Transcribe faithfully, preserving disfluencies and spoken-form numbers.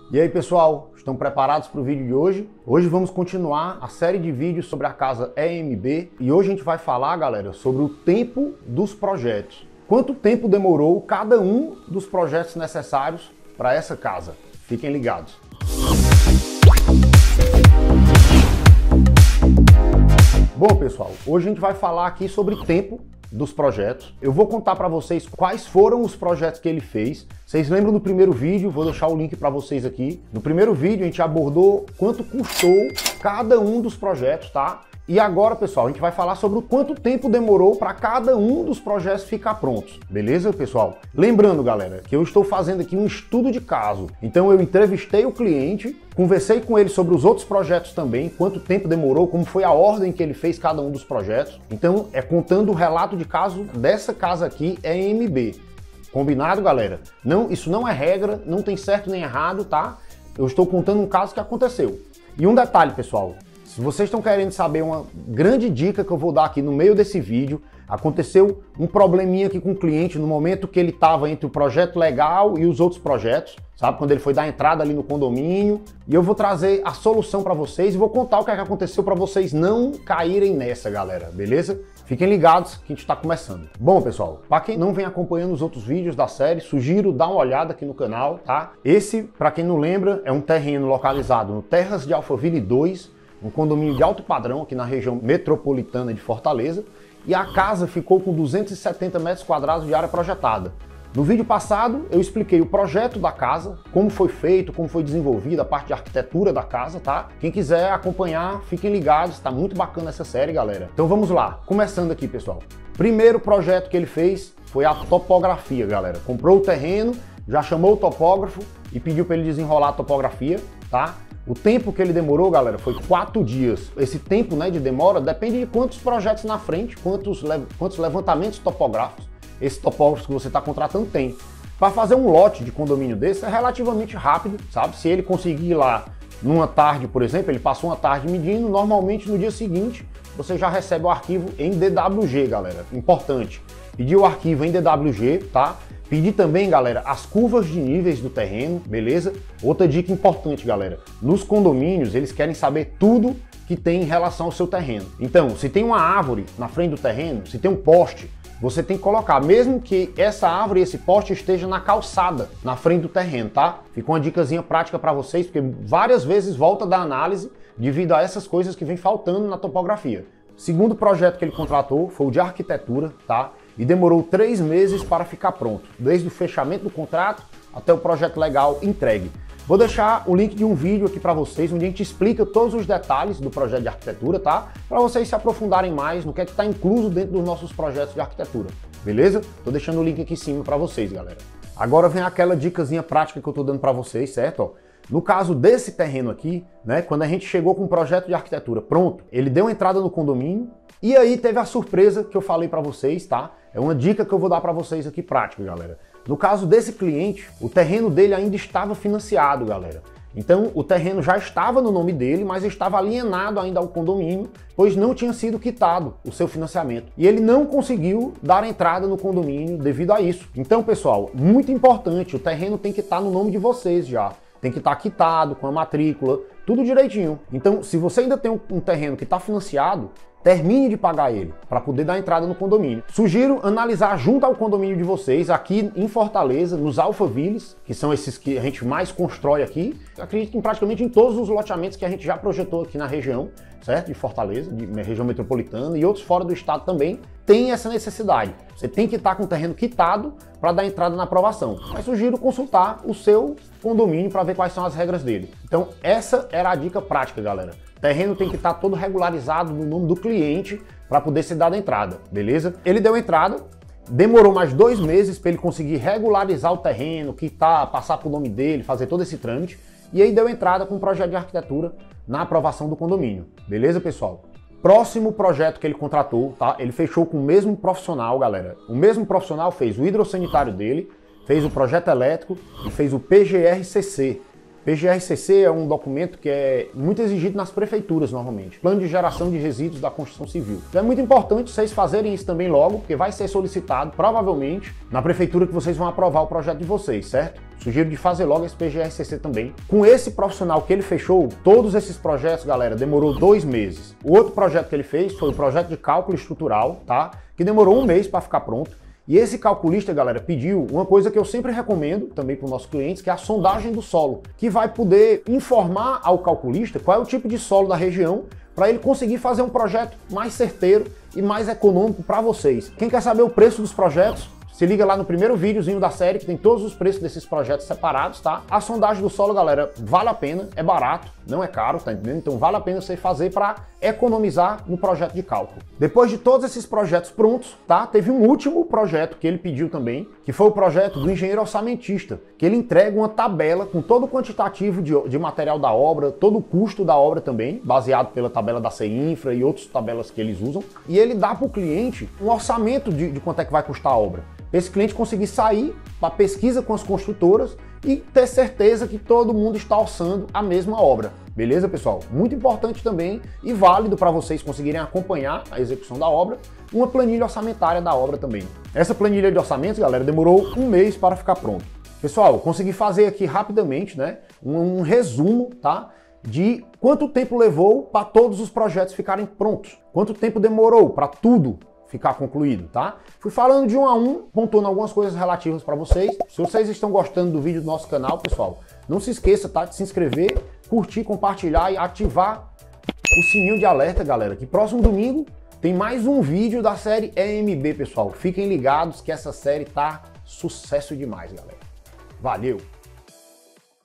E aí pessoal, estão preparados para o vídeo de hoje? Hoje vamos continuar a série de vídeos sobre a casa E M B e hoje a gente vai falar, galera, sobre o tempo dos projetos. Quanto tempo demorou cada um dos projetos necessários para essa casa? Fiquem ligados. Bom pessoal, hoje a gente vai falar aqui sobre tempo dos projetos. Eu vou contar para vocês quais foram os projetos que ele fez. Vocês lembram do primeiro vídeo? Vou deixar o link para vocês aqui. No primeiro vídeo a gente abordou quanto custou cada um dos projetos, tá? E agora, pessoal, a gente vai falar sobre o quanto tempo demorou para cada um dos projetos ficar prontos. Beleza, pessoal? Lembrando, galera, que eu estou fazendo aqui um estudo de caso. Então eu entrevistei o cliente, conversei com ele sobre os outros projetos também, quanto tempo demorou, como foi a ordem que ele fez cada um dos projetos. Então é contando o relato de caso dessa casa aqui, E M B. Combinado, galera? Não, isso não é regra, não tem certo nem errado, tá? Eu estou contando um caso que aconteceu. E um detalhe, pessoal. Se vocês estão querendo saber uma grande dica que eu vou dar aqui no meio desse vídeo, aconteceu um probleminha aqui com o cliente no momento que ele estava entre o projeto legal e os outros projetos, sabe? Quando ele foi dar entrada ali no condomínio. E eu vou trazer a solução para vocês e vou contar o que é que aconteceu para vocês não caírem nessa, galera, beleza? Fiquem ligados que a gente está começando. Bom, pessoal, para quem não vem acompanhando os outros vídeos da série, sugiro dar uma olhada aqui no canal, tá? Esse, para quem não lembra, é um terreno localizado no Terras de Alphaville dois, um condomínio de alto padrão aqui na região metropolitana de Fortaleza, e a casa ficou com duzentos e setenta metros quadrados de área projetada. No vídeo passado eu expliquei o projeto da casa, como foi feito, como foi desenvolvida a parte de arquitetura da casa, tá? Quem quiser acompanhar, fiquem ligados, tá muito bacana essa série, galera. Então vamos lá, começando aqui, pessoal. Primeiro projeto que ele fez foi a topografia, galera. Comprou o terreno, já chamou o topógrafo e pediu para ele desenrolar a topografia, tá? O tempo que ele demorou, galera, foi quatro dias. Esse tempo, né, de demora depende de quantos projetos na frente, quantos, le quantos levantamentos topográficos esse topógrafo que você está contratando tem. Para fazer um lote de condomínio desse é relativamente rápido, sabe? Se ele conseguir ir lá numa tarde, por exemplo, ele passou uma tarde medindo, normalmente no dia seguinte você já recebe o arquivo em D W G, galera. Importante. Pedir o arquivo em D W G, tá? Pedir também, galera, as curvas de níveis do terreno, beleza? Outra dica importante, galera. Nos condomínios, eles querem saber tudo que tem em relação ao seu terreno. Então, se tem uma árvore na frente do terreno, se tem um poste, você tem que colocar, mesmo que essa árvore e esse poste esteja na calçada, na frente do terreno, tá? Fica uma dicasinha prática para vocês, porque várias vezes volta da análise devido a essas coisas que vem faltando na topografia. Segundo projeto que ele contratou foi o de arquitetura, tá? E demorou três meses para ficar pronto, desde o fechamento do contrato até o projeto legal entregue. Vou deixar o link de um vídeo aqui para vocês, onde a gente explica todos os detalhes do projeto de arquitetura, tá? Para vocês se aprofundarem mais no que é que está incluso dentro dos nossos projetos de arquitetura, beleza? Tô deixando o link aqui em cima para vocês, galera. Agora vem aquela dicasinha prática que eu tô dando para vocês, certo? Ó, no caso desse terreno aqui, né, quando a gente chegou com o projeto de arquitetura pronto, ele deu entrada no condomínio e aí teve a surpresa que eu falei para vocês, tá? É uma dica que eu vou dar para vocês aqui prática, galera. No caso desse cliente, o terreno dele ainda estava financiado, galera. Então o terreno já estava no nome dele, mas estava alienado ainda ao condomínio, pois não tinha sido quitado o seu financiamento. E ele não conseguiu dar entrada no condomínio devido a isso. Então, pessoal, muito importante, o terreno tem que estar no nome de vocês já. Tem que estar quitado, com a matrícula, tudo direitinho. Então, se você ainda tem um terreno que está financiado, termine de pagar ele, para poder dar entrada no condomínio. Sugiro analisar junto ao condomínio de vocês, aqui em Fortaleza, nos Alphavilles, que são esses que a gente mais constrói aqui. Eu acredito em praticamente em todos os loteamentos que a gente já projetou aqui na região, certo? De Fortaleza, de região metropolitana e outros fora do estado também, tem essa necessidade. Você tem que estar com o terreno quitado para dar entrada na aprovação. Mas sugiro consultar o seu condomínio para ver quais são as regras dele. Então, essa era a dica prática, galera. O terreno tem que estar todo regularizado no nome do cliente para poder ser dada entrada, beleza? Ele deu entrada, demorou mais dois meses para ele conseguir regularizar o terreno, quitar, passar para o nome dele, fazer todo esse trâmite, e aí deu entrada com o projeto de arquitetura na aprovação do condomínio, beleza, pessoal? Próximo projeto que ele contratou, tá? Ele fechou com o mesmo profissional, galera. O mesmo profissional fez o hidrossanitário dele, fez o projeto elétrico e fez o P G R C C. P G R C C é um documento que é muito exigido nas prefeituras normalmente, Plano de Geração de Resíduos da Construção Civil. Então é muito importante vocês fazerem isso também logo, porque vai ser solicitado provavelmente na prefeitura que vocês vão aprovar o projeto de vocês, certo? Sugiro de fazer logo esse P G R C C também. Com esse profissional que ele fechou, todos esses projetos, galera, demorou dois meses. O outro projeto que ele fez foi o projeto de cálculo estrutural, tá? Que demorou um mês para ficar pronto. E esse calculista, galera, pediu uma coisa que eu sempre recomendo também para os nossos clientes, que é a sondagem do solo, que vai poder informar ao calculista qual é o tipo de solo da região para ele conseguir fazer um projeto mais certeiro e mais econômico para vocês. Quem quer saber o preço dos projetos, se liga lá no primeiro videozinho da série, que tem todos os preços desses projetos separados, tá? A sondagem do solo, galera, vale a pena, é barato, não é caro, tá entendendo? Então vale a pena você fazer para economizar no projeto de cálculo. Depois de todos esses projetos prontos, tá? Teve um último projeto que ele pediu também, que foi o projeto do engenheiro orçamentista, que ele entrega uma tabela com todo o quantitativo de, de material da obra, todo o custo da obra também, baseado pela tabela da CEINFRA e outras tabelas que eles usam, e ele dá para o cliente um orçamento de, de quanto é que vai custar a obra. Esse cliente conseguir sair para pesquisa com as construtoras e ter certeza que todo mundo está orçando a mesma obra. Beleza, pessoal? Muito importante também e válido para vocês conseguirem acompanhar a execução da obra, uma planilha orçamentária da obra também. Essa planilha de orçamentos, galera, demorou um mês para ficar pronto. Pessoal, consegui fazer aqui rapidamente, né, um, um resumo, tá, de quanto tempo levou para todos os projetos ficarem prontos. Quanto tempo demorou para tudo ficar concluído, tá? Fui falando de um a um, pontuando algumas coisas relativas para vocês. Se vocês estão gostando do vídeo do nosso canal, pessoal, não se esqueça, tá, de se inscrever, curtir, compartilhar e ativar o sininho de alerta, galera, que próximo domingo tem mais um vídeo da série E M B, pessoal. Fiquem ligados que essa série tá sucesso demais, galera. Valeu!